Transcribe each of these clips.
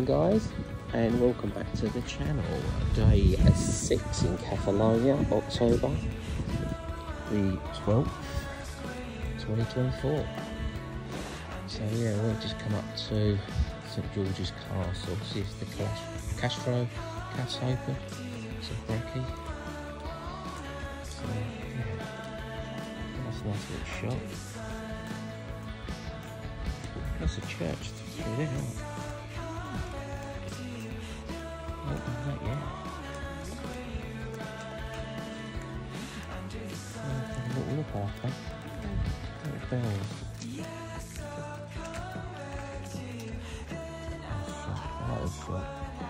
morning guys, and welcome back to the channel. Day 6 in Kefalonia, October the 12th, 2024. So yeah, we'll just come up to St George's Castle, see if the Castro Cat's open. It's a brekkie. So yeah, that's a nice little shop. That's a church through there, isn't it? Not done that yet. Have a little look after. Little bells. That was shot.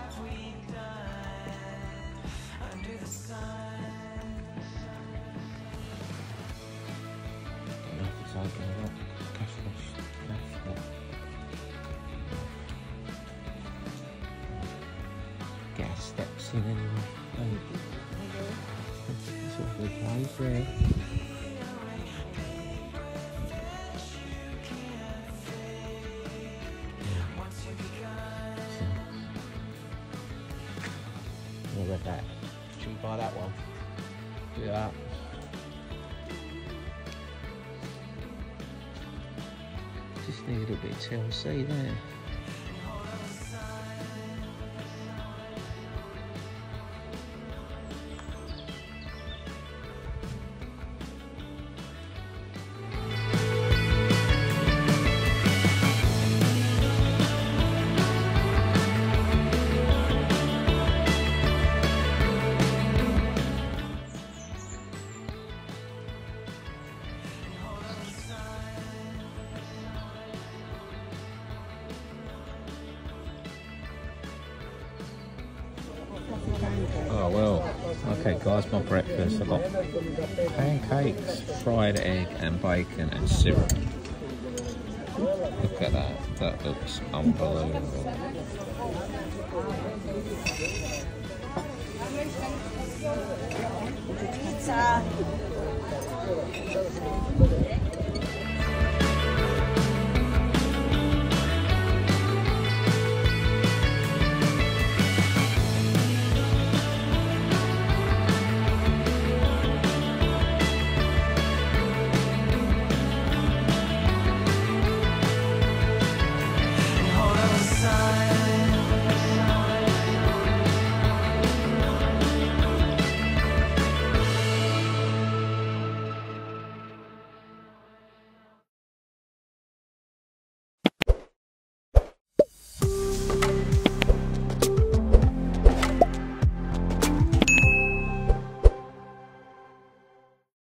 Don't know if it's open or not. Gas steps in anyway. It's all the place there. Look at that. Should we buy that one? Yeah. Just need a little bit of TLC there. Oh well, okay guys, my breakfast. I've got pancakes, fried egg and bacon and syrup. Look at that, that looks unbelievable.